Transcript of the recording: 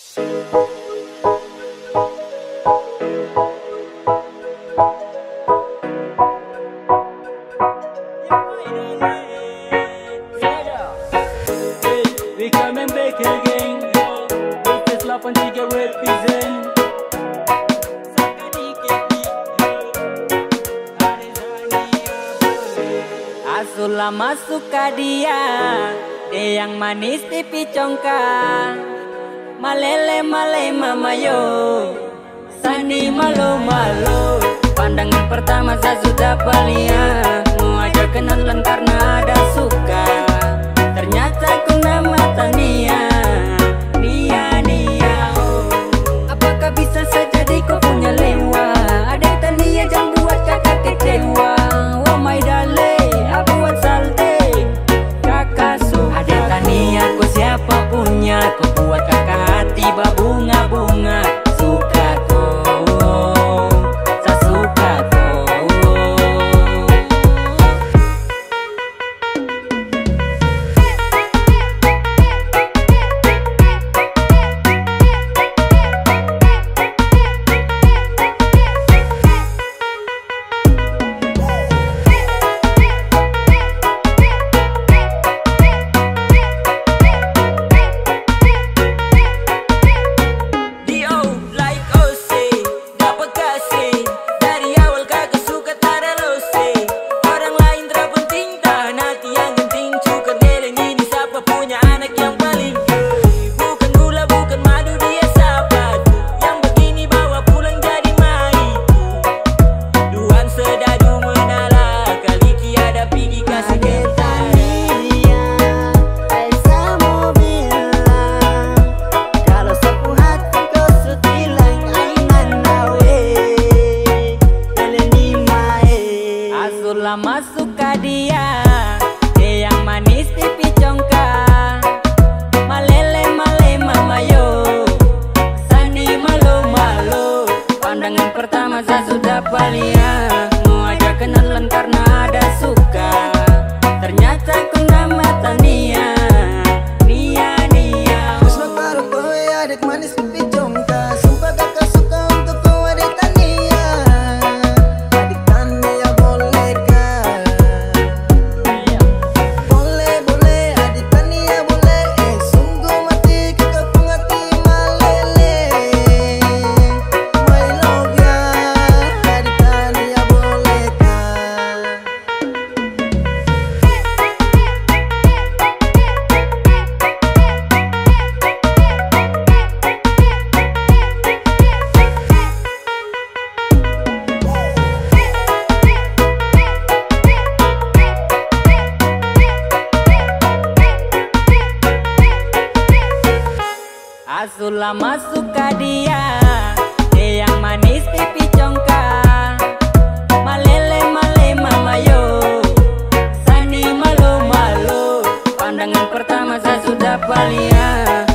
We coming back again. This is Lapan Tiga represent. Asula masuk ke dia yang manis pipi congkak. Malele male mama yo, Sani malu malu. Pandangan pertama saya sudah palia, mau aja kenalan karena ada suka. Ternyata ku nama Tania, Nia Nia. Oh. Apakah bisa saja kau punya lewa? Ada Tania jangan buat kakak kecewa. Oh my darling, aku buat salte kakak suka. Ada Tania kau siapa punya? Kau buat kakak hati berbunga-bunga. Suka kau, saya suka kau. Masuk ke dia yang manis pipi congkak. Malele male mama yo, Sani malu malu. Pandangan pertama saya sudah palia, mau aja kenalan karena ada suka. Ternyata ku nama Tania, Nia Nia. Usna baru kowe adik manis pipi congkak. Sumpah kakak suka untuk kau adik Tania. Adik Tania boleh kah? Boleh boleh adik Tania boleh. Sungguh mati kakak penghati malele. My love ya adik Tania boleh kah? Asula masuk ke dia yang manis pipi congkak. Malele male mama yo, Sani malu malu. Pandangan pertama saya sudah palia,